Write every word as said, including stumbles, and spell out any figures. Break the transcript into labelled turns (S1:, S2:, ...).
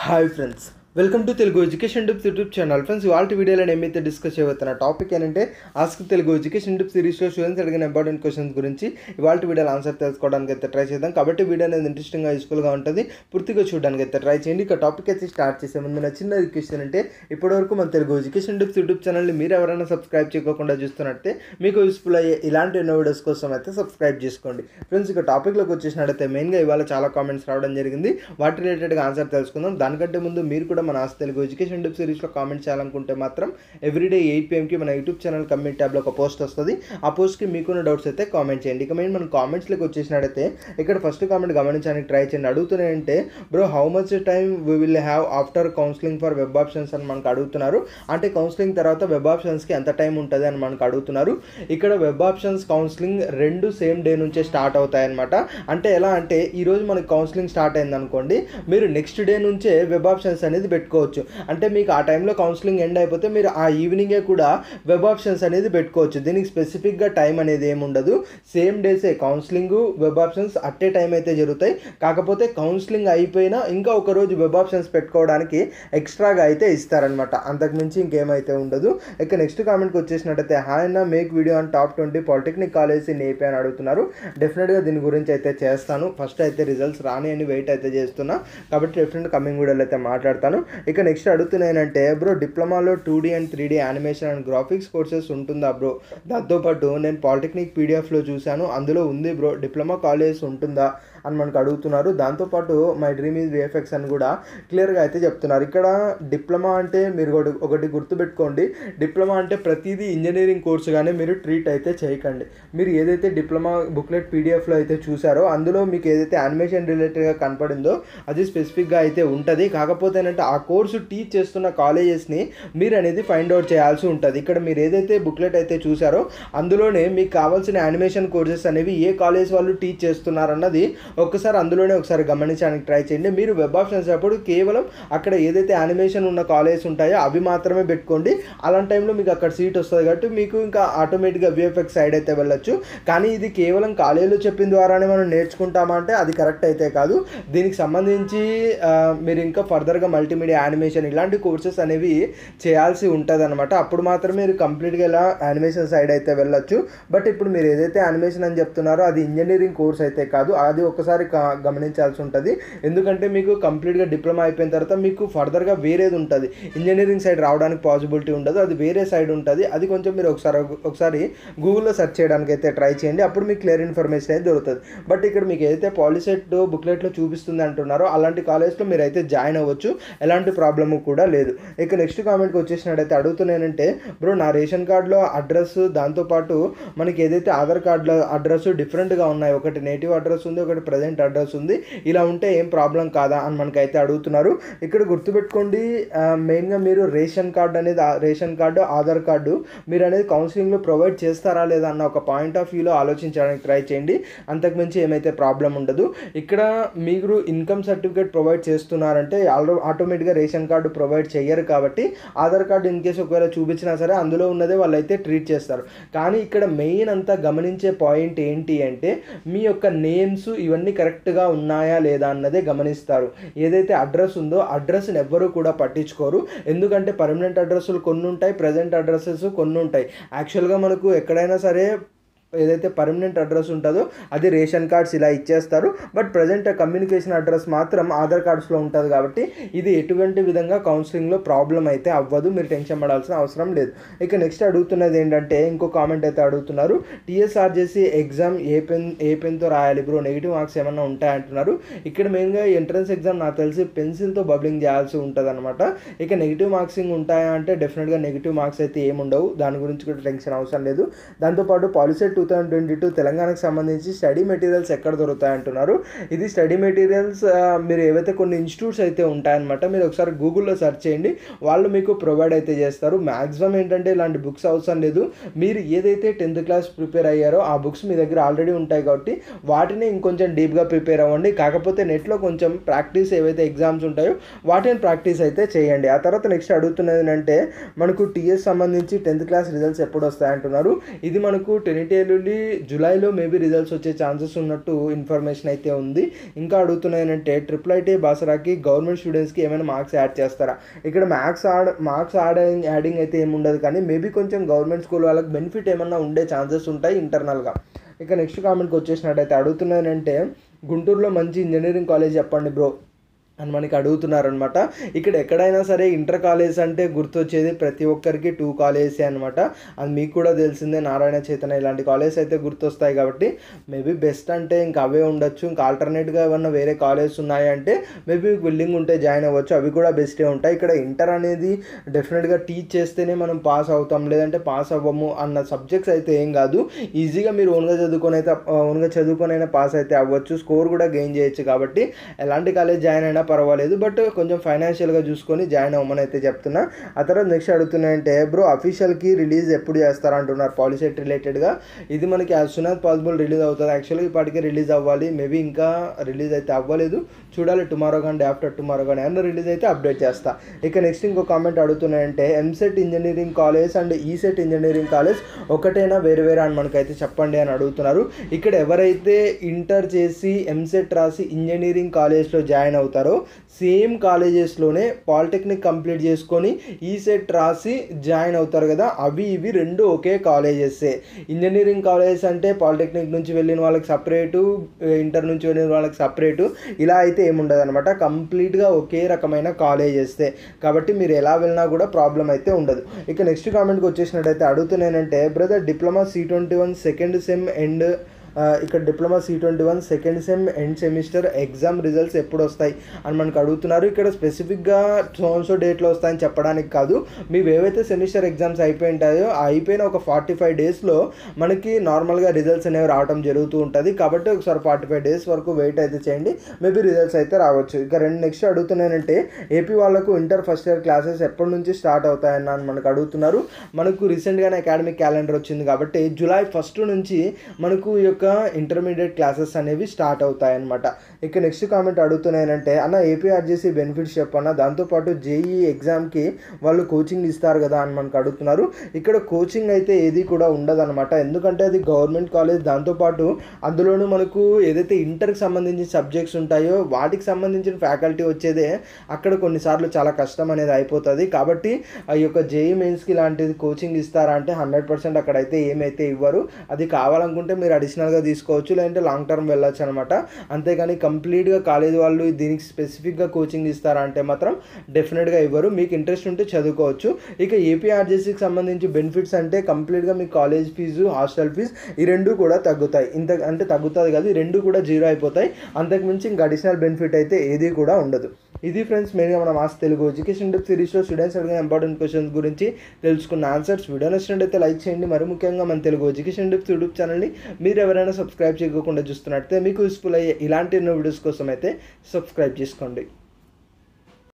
S1: Hi friends, welcome to Telugu education tips YouTube channel. Friends, ఇవాళ వీడియోలో ఏమైతే డిస్కస్ చేయబోతున్న టాపిక్ ఏంటంటే ఆస్క్ తెలుగు ఎడ్యుకేషన్ టిప్స్ సిరీస్లో స్టూడెంట్స్ అడిగిన ఇంపార్టెంట్ క్వశ్చన్స్ గురించి ఇవాళ వీడియోలో ఆన్సర్ తెలుసుకోవడానికి అయితే ట్రై చేద్దాం. కాబట్టి వీడియో అనేది ఇంట్రెస్టింగ్గా యూస్ఫుల్గా ఉంటుంది, పూర్తిగా చూడడానికి అయితే ట్రై చేయండి. ఇక టాపిక్ అయితే స్టార్ట్ చేసే ముందు నా చిన్న రిక్వెస్ట్ ఏంటంటే ఇప్పటివరకు మన తెలుగు ఎడ్యుకేషన్ టిప్స్ యూట్యూబ్ ఛానల్ని మీరు ఎవరైనా సబ్స్క్రైబ్ చేయకుండా చూస్తున్నట్టే మీకు యూస్ఫుల్ అయ్యే ఇలాంటి ఎన్నో వీడియోస్ కోసం అయితే సబ్స్క్రైబ్ చేసుకోండి. ఫ్రెండ్స్, ఇక టాపిక్లోకి వచ్చేసినట్టయితే మెయిన్గా ఇవాళ చాలా కామెంట్స్ రావడం జరిగింది. వాటి రిలేటెడ్గా ఆన్సర్ తెలుసుకుందాం. దానికంటే ముందు మీరు కూడా మన ఆస్క్ తెలుగు ఎడ్యుకేషన్ టిప్స్ సిరీస్లో కామెంట్ చేయాలనుకుంటే మాత్రం ఎవ్రీడే ఎయిట్ పిఎంకి మన యూట్యూబ్ ఛానల్ కమ్యూనిటీ ట్యాబ్లో ఒక పోస్ట్ వస్తుంది. ఆ పోస్ట్కి మీకున్న డౌట్స్ అయితే కామెంట్ చేయండి. ఇక మెయిన్ మన కామెంట్స్లోకి వచ్చేసినట్టయితే ఇక్కడ ఫస్ట్ కామెంట్ గమనించడానికి ట్రై చేయండి. అడుగుతున్నాయంటే bro how much time we will have after counselling for web options అని మనకు అడుగుతున్నారు. అంటే కౌన్సిలింగ్ తర్వాత వెబ్ ఆప్షన్స్కి ఎంత టైం ఉంటుంది అని మనకు అడుగుతున్నారు. ఇక్కడ వెబ్ ఆప్షన్స్ కౌన్సిలింగ్ రెండు సేమ్ డే నుంచే స్టార్ట్ అవుతాయన్నమాట. అంటే ఎలా అంటే ఈరోజు మనకి కౌన్సిలింగ్ స్టార్ట్ అయింది అనుకోండి, మీరు నెక్స్ట్ డే నుంచే వెబ్ ఆప్షన్స్ అనేది పెట్టుకోవచ్చు. అంటే మీకు ఆ టైంలో కౌన్సిలింగ్ ఎండ్ అయిపోతే మీరు ఆ ఈవినింగే కూడా వెబ్ ఆప్షన్స్ అనేది పెట్టుకోవచ్చు. దీనికి స్పెసిఫిక్గా టైం అనేది ఏమి ఉండదు. సేమ్ డేసే కౌన్సిలింగ్ వెబ్ ఆప్షన్స్ అట్టే టైం అయితే జరుగుతాయి. కాకపోతే కౌన్సిలింగ్ అయిపోయినా ఇంకా ఒక రోజు వెబ్ ఆప్షన్స్ పెట్టుకోవడానికి ఎక్స్ట్రాగా అయితే ఇస్తారనమాట. అంతకుమించి ఇంకేమైతే ఉండదు. ఇక నెక్స్ట్ కామెంట్కి వచ్చేసినట్టయితే హాయ్ అన్న, make video on top twenty polytechnic college in AP అని అడుగుతున్నారు. డెఫినెట్గా దీని గురించి అయితే చేస్తాను. ఫస్ట్ అయితే రిజల్ట్స్ రాని అని వెయిట్ అయితే చేస్తున్నా, కాబట్టి డెఫినెట్ కమింగ్ వీడియోలో అయితే మాట్లాడతాను. ఇక నెక్స్ట్ అడుగుతున్నానంటే బ్రో డిప్లొమాలో two D and three D animation and graphics courses ఉంటుందా బ్రో? దాంతోపాటు నేను పాలిటెక్నిక్ పీడిఎఫ్లో చూశాను, అందులో ఉంది బ్రో, డిప్లొమా కాలేజ్ ఉంటుందా అని మనకు అడుగుతున్నారు. దాంతోపాటు మై డ్రీమ్ ఈజ్ విఎఫ్ఎక్స్ అని కూడా క్లియర్గా అయితే చెప్తున్నారు. ఇక్కడ డిప్లొమా అంటే మీరు ఒకటి ఒకటి గుర్తుపెట్టుకోండి, డిప్లొమా అంటే ప్రతిదీ ఇంజనీరింగ్ కోర్సుగానే మీరు ట్రీట్ అయితే చేయకండి. మీరు ఏదైతే డిప్లొమా బుక్లెట్ పీడిఎఫ్లో అయితే చూసారో అందులో మీకు ఏదైతే యానిమేషన్ రిలేటెడ్గా కనపడిందో అది స్పెసిఫిక్గా అయితే ఉంటుంది. కాకపోతే ఏంటంటే ఆ కోర్సు టీచ్ చేస్తున్న కాలేజెస్ని మీరు అనేది ఫైండ్ అవుట్ చేయాల్సి ఉంటుంది. ఇక్కడ మీరు ఏదైతే బుక్లెట్ అయితే చూసారో అందులోనే మీకు కావాల్సిన యానిమేషన్ కోర్సెస్ అనేవి ఏ కాలేజ్ వాళ్ళు టీచ్ చేస్తున్నారన్నది ఒక్కసారి అందులోనే ఒకసారి గమనించడానికి ట్రై చేయండి. మీరు వెబ్ ఆప్షన్స్ అప్పుడు కేవలం అక్కడ ఏదైతే యానిమేషన్ ఉన్న కాలేజ్ ఉంటాయో అవి మాత్రమే పెట్టుకోండి. అలాంటి టైంలో మీకు అక్కడ సీట్ వస్తుంది కాబట్టి మీకు ఇంకా ఆటోమేటిక్గా విఎఫ్ఎక్స్ సైడ్ అయితే వెళ్ళొచ్చు. కానీ ఇది కేవలం కాలేజీలో చెప్పిన ద్వారానే మనం నేర్చుకుంటామా అంటే అది కరెక్ట్ అయితే కాదు. దీనికి సంబంధించి మీరు ఇంకా ఫర్దర్గా మల్టీమీడియా యానిమేషన్ ఇలాంటి కోర్సెస్ అనేవి చేయాల్సి ఉంటుంది అనమాట. అప్పుడు మాత్రమే మీరు కంప్లీట్గా ఇలా యానిమేషన్ సైడ్ అయితే వెళ్ళొచ్చు. బట్ ఇప్పుడు మీరు ఏదైతే యానిమేషన్ అని చెప్తున్నారో అది ఇంజనీరింగ్ కోర్స్ అయితే కాదు, అది ఒకసారి గమనించాల్సి ఉంటుంది. ఎందుకంటే మీకు కంప్లీట్గా డిప్లొమా అయిపోయిన తర్వాత మీకు ఫర్దర్గా వేరేది ఉంటుంది, ఇంజనీరింగ్ సైడ్ రావడానికి పాసిబిలిటీ ఉండదు, అది వేరే సైడ్ ఉంటుంది. అది కొంచెం మీరు ఒకసారి ఒకసారి గూగుల్లో సెర్చ్ చేయడానికి అయితే ట్రై చేయండి, అప్పుడు మీకు క్లియర్ ఇన్ఫర్మేషన్ అయితే దొరుకుతుంది. బట్ ఇక్కడ మీకు ఏదైతే పాలిసెట్ బుక్లెట్లో చూపిస్తుంది అంటున్నారో అలాంటి కాలేజ్లో మీరు అయితే జాయిన్ అవ్వచ్చు, ఎలాంటి ప్రాబ్లము కూడా లేదు. ఇక నెక్స్ట్ కామెంట్కి వచ్చేసినట్టయితే అడుగుతున్నానంటే బ్రో నా రేషన్ కార్డులో అడ్రస్ దాంతోపాటు మనకి ఏదైతే ఆధార్ కార్డులో అడ్రస్ డిఫరెంట్గా ఉన్నాయి, ఒకటి నేటివ్ అడ్రస్ ఉంది, ఒకటి ప్రజెంట్ అడ్రస్ ఉంది, ఇలా ఉంటే ఏం ప్రాబ్లం కాదా అని మనకైతే అడుగుతున్నారు. ఇక్కడ గుర్తుపెట్టుకోండి, మెయిన్గా మీరు రేషన్ కార్డు అనేది రేషన్ కార్డు ఆధార్ కార్డు మీరు అనేది కౌన్సిలింగ్లో ప్రొవైడ్ చేస్తారా లేదా అన్న ఒక పాయింట్ ఆఫ్ వ్యూలో ఆలోచించడానికి ట్రై చేయండి. అంతకుమించి ఏమైతే ప్రాబ్లం ఉండదు. ఇక్కడ మీరు ఇన్కమ్ సర్టిఫికేట్ ప్రొవైడ్ చేస్తున్నారంటే ఆటోమేటిక్గా రేషన్ కార్డు ప్రొవైడ్ చేయరు కాబట్టి ఆధార్ కార్డు ఇన్ కేసు ఒకవేళ చూపించినా సరే అందులో ఉన్నదే వాళ్ళు అయితే ట్రీట్ చేస్తారు. కానీ ఇక్కడ మెయిన్ అంతా గమనించే పాయింట్ ఏంటి అంటే మీ యొక్క నేమ్స్ ఇవన్నీ కరెక్ట్గా ఉన్నాయా లేదా అన్నదే గమనిస్తారు. ఏదైతే అడ్రస్ ఉందో అడ్రస్ని ఎవ్వరూ కూడా పట్టించుకోరు. ఎందుకంటే పర్మనెంట్ అడ్రస్లు కొన్ని ఉంటాయి, ప్రజెంట్ అడ్రస్సెస్ కొన్ని ఉంటాయి. యాక్చువల్గా మనకు ఎక్కడైనా సరే ఏదైతే పర్మనెంట్ అడ్రస్ ఉంటుందో అది రేషన్ కార్డ్స్ ఇలా ఇచ్చేస్తారు. బట్ ప్రజెంట్ కమ్యూనికేషన్ అడ్రస్ మాత్రం ఆధార్ కార్డ్స్లో ఉంటుంది. కాబట్టి ఇది ఎటువంటి విధంగా కౌన్సిలింగ్లో ప్రాబ్లం అయితే అవ్వదు, మీరు టెన్షన్ పడాల్సిన అవసరం లేదు. ఇక నెక్స్ట్ అడుగుతున్నది ఏంటంటే ఇంకో కామెంట్ అయితే అడుగుతున్నారు, టీఎస్ఆర్జేసీ ఎగ్జామ్ ఏ పెన్ ఏ పెన్తో రాయాలి బ్రో, నెగిటివ్ మార్క్స్ ఏమన్నా ఉంటాయంటున్నారు. ఇక్కడ మెయిన్గా ఎంట్రన్స్ ఎగ్జామ్ నాకు తెలిసి పెన్సిల్తో బబ్లింగ్ చేయాల్సి ఉంటుంది అనమాట. ఇక నెగిటివ్ మార్క్సింగ్ ఉంటాయా అంటే డెఫినెట్గా నెగిటివ్ మార్క్స్ అయితే ఏముండవు, దాని గురించి కూడా టెన్షన్ అవసరం లేదు. దాంతోపాటు POLYCET two thousand twenty two తెలంగాణకు సంబంధించి స్టడీ మెటీరియల్స్ ఎక్కడ దొరుకుతాయి అంటున్నారు. ఇది స్టడీ మెటీరియల్స్ మీరు ఏవైతే కొన్ని ఇన్స్టిట్యూట్స్ అయితే ఉంటాయన్నమాట, మీరు ఒకసారి గూగుల్లో సెర్చ్ చేయండి, వాళ్ళు మీకు ప్రొవైడ్ అయితే చేస్తారు. మ్యాక్సిమం ఏంటంటే ఇలాంటి బుక్స్ అవసరం లేదు, మీరు ఏదైతే టెన్త్ క్లాస్ ప్రిపేర్ అయ్యారో ఆ బుక్స్ మీ దగ్గర ఆల్రెడీ ఉంటాయి కాబట్టి వాటిని ఇంకొంచెం డీప్గా ప్రిపేర్ అవ్వండి. కాకపోతే నెట్లో కొంచెం ప్రాక్టీస్ ఏవైతే ఎగ్జామ్స్ ఉంటాయో వాటిని ప్రాక్టీస్ అయితే చేయండి. ఆ తర్వాత నెక్స్ట్ అడుగుతున్నది ఏంటంటే మనకు టీఎస్ సంబంధించి టెన్త్ క్లాస్ రిజల్ట్స్ ఎప్పుడు వస్తాయంటున్నారు. ఇది మనకు టెనిటేల్ ఎల్లుండి జూలైలో మేబీ రిజల్ట్స్ వచ్చే ఛాన్సెస్ ఉన్నట్టు ఇన్ఫర్మేషన్ అయితే ఉంది. ఇంకా అడుగుతున్నానంటే ట్రిపుల్ ఐటీ బాసరాకి గవర్నమెంట్ స్టూడెంట్స్కి ఏమైనా మార్క్స్ యాడ్ చేస్తారా? ఇక్కడ maths add marks add adding అయితే ఏమి ఉండదు, కానీ మేబీ కొంచెం గవర్నమెంట్ స్కూల్ వాళ్ళకి బెనిఫిట్ ఏమన్నా ఉండే ఛాన్సెస్ ఉంటాయి ఇంటర్నల్గా. ఇక నెక్స్ట్ కామెంట్కి వచ్చేసినట్టయితే అడుగుతున్నానంటే గుంటూరులో మంచి ఇంజనీరింగ్ కాలేజ్ చెప్పండి బ్రో అని మనకి అడుగుతున్నారనమాట. ఇక్కడ ఎక్కడైనా సరే ఇంటర్ కాలేజ్ అంటే గుర్తొచ్చేది ప్రతి ఒక్కరికి టూ కాలేజే అనమాట. అది మీకు కూడా తెలిసిందే, నారాయణ చైతన్య ఇలాంటి కాలేజ్ అయితే గుర్తొస్తాయి. కాబట్టి మేబీ బెస్ట్ అంటే ఇంకా అవే ఉండొచ్చు. ఇంకా ఆల్టర్నేట్గా ఏమన్నా వేరే కాలేజ్ ఉన్నాయి అంటే మేబీ విల్లింగ్ ఉంటే జాయిన్ అవ్వచ్చు, అవి కూడా బెస్టే ఉంటాయి. ఇక్కడ ఇంటర్ అనేది డెఫినెట్గా టీచ్ చేస్తేనే మనం పాస్ అవుతాం, లేదంటే పాస్ అవ్వము అన్న సబ్జెక్ట్స్ అయితే ఏం కాదు. ఈజీగా మీరు ఓన్గా చదువుకొని అయితే ఓన్గా చదువుకొని అయినా పాస్ అయితే అవ్వచ్చు, స్కోర్ కూడా గెయిన్ చేయొచ్చు. కాబట్టి ఎలాంటి కాలేజ్ జాయిన్ అయినా పర్వాలేదు, బట్ కొంచెం ఫైనాన్షియల్గా చూసుకొని జాయిన్ అవ్వమని అయితే చెప్తున్నా. ఆ తర్వాత నెక్స్ట్ అడుగుతున్నాయంటే బ్రో అఫీషియల్కి రిలీజ్ ఎప్పుడు చేస్తారా అంటున్నారు పాలిసెట్ రిలేటెడ్గా. ఇది మనకి as soon as possible release అవుతుంది. యాక్చువల్గా ఇప్పటికే రిలీజ్ అవ్వాలి, మేబీ ఇంకా రిలీజ్ అయితే అవ్వలేదు, చూడాలి. టుమారో కానీ ఆఫ్టర్ టుమారో కానీ ఏమన్నా రిలీజ్ అయితే అప్డేట్ చేస్తా. ఇక నెక్స్ట్ ఇంకో కామెంట్ అడుగుతున్నాయంటే EAMCET engineering college and ECET engineering college ఒకటేనా వేరు వేరే అని మనకైతే చెప్పండి అని అడుగుతున్నారు. ఇక్కడ ఎవరైతే ఇంటర్ చేసి ఎంసెట్ రాసి ఇంజనీరింగ్ కాలేజ్లో జాయిన్ అవుతారో సేమ్ కాలేజెస్లోనే పాలిటెక్నిక్ కంప్లీట్ చేసుకొని ఈసెట్ రాసి జాయిన్ అవుతారు కదా, అవి ఇవి రెండు ఒకే కాలేజెస్సే. ఇంజనీరింగ్ కాలేజెస్ అంటే పాలిటెక్నిక్ నుంచి వెళ్ళిన వాళ్ళకి సపరేటు, ఇంటర్ నుంచి వెళ్ళిన వాళ్ళకి సపరేటు, ఇలా అయితే ఏముండదు అనమాట. కంప్లీట్గా ఒకే రకమైన కాలేజెస్తే, కాబట్టి మీరు ఎలా వెళ్ళినా కూడా ప్రాబ్లం అయితే ఉండదు. ఇక నెక్స్ట్ కామెంట్కి వచ్చేసినట్టయితే అడుగుతున్నానంటే brother diploma C twenty one second sem end ఇక్కడ diploma C twenty one second sem end semester exam results ఎప్పుడు వస్తాయి అని మనకు అడుగుతున్నారు. ఇక్కడ స్పెసిఫిక్గా సోన్సో డేట్లో వస్తాయని చెప్పడానికి కాదు, మీరు ఏవైతే సెమిస్టర్ ఎగ్జామ్స్ అయిపోయి ఉంటాయో ఆ అయిపోయిన ఒక ఫార్టీ ఫైవ్ డేస్లో మనకి నార్మల్గా రిజల్ట్స్ అనేవి రావడం జరుగుతూ ఉంటుంది. కాబట్టి ఒకసారి ఫార్టీ ఫైవ్ డేస్ వరకు వెయిట్ అయితే చేయండి, మేబీ రిజల్ట్స్ అయితే రావచ్చు. ఇక రెండు నెక్స్ట్ అడుగుతున్నానంటే ఏపీ వాళ్ళకు ఇంటర్ ఫస్ట్ ఇయర్ క్లాసెస్ ఎప్పటి నుంచి స్టార్ట్ అవుతాయన్న మనకు అడుగుతున్నారు. మనకు రీసెంట్గానే అకాడమిక్ క్యాలెండర్ వచ్చింది కాబట్టి జూలై ఫస్ట్ నుంచి మనకు ఈ యొక్క ఇంటర్మీడియట్ క్లాసెస్ అనేవి స్టార్ట్ అవుతాయి అన్నమాట. ఇక నెక్స్ట్ కామెంట్ అడుగుతున్నానంటే అన్న ఏపీఆర్జేసీ బెనిఫిట్స్ చెప్పన్న, దాంతోపాటు జేఈ ఎగ్జామ్కి వాళ్ళు కోచింగ్ ఇస్తారు కదా అని మనకు అడుగుతున్నారు. ఇక్కడ కోచింగ్ అయితే ఏది కూడా ఉండదు అనమాట, ఎందుకంటే అది గవర్నమెంట్ కాలేజ్. దాంతోపాటు అందులోనూ మనకు ఏదైతే ఇంటర్కి సంబంధించిన సబ్జెక్ట్స్ ఉంటాయో వాటికి సంబంధించిన ఫ్యాకల్టీ వచ్చేదే అక్కడ కొన్నిసార్లు చాలా కష్టం అనేది అయిపోతుంది. కాబట్టి ఆ యొక్క జేఈ మెయిన్స్కి ఇలాంటిది కోచింగ్ ఇస్తారా అంటే హండ్రెడ్ పర్సెంట్ అక్కడైతే ఏమైతే ఇవ్వరు. అది కావాలనుకుంటే మీరు అడిషనల్గా తీసుకోవచ్చు, లేదంటే లాంగ్ టర్మ్ వెళ్ళొచ్చు అనమాట. అంతేగాని కంప్లీట్గా కాలేజ్ వాళ్ళు దీనికి స్పెసిఫిక్గా కోచింగ్ ఇస్తారా అంటే మాత్రం డెఫినెట్గా ఇవ్వరు. మీకు ఇంట్రెస్ట్ ఉంటే చదువుకోవచ్చు. ఇక ఏపీఆర్జేసీకి సంబంధించి బెనిఫిట్స్ అంటే కంప్లీట్గా మీ కాలేజ్ ఫీజు, హాస్టల్ ఫీజు ఈ రెండు కూడా తగ్గుతాయి. ఇంత అంటే తగ్గుతుంది కాదు, ఈ రెండు కూడా జీరో అయిపోతాయి. అంతకుమించి ఇంకా అడిషనల్ బెనిఫిట్ అయితే ఏది కూడా ఉండదు. ఇది ఫ్రెండ్స్ మెయిన్గా మన మాస్ తెలుగు ఎడ్యుకేషన్ టిప్ సిరీస్లో స్టూడెంట్స్ అడిగిన ఇంపార్టెంట్ క్వశ్చన్స్ గురించి తెలుసుకున్న ఆన్సర్స్. వీడియో నచ్చినట్టయితే లైక్ చేయండి. మరి ముఖ్యంగా మన తెలుగు ఎడ్యుకేషన్ టిప్స్ యూట్యూబ్ ఛానల్ని మీరు ఎవరైనా సబ్స్క్రైబ్ చేయకుండా చూస్తున్నట్టయితే మీకు యూస్ఫుల్ అయ్యే ఇలాంటి ఎన్నో వీడియోస్ కోసం అయితే సబ్స్క్రైబ్ చేసుకోండి.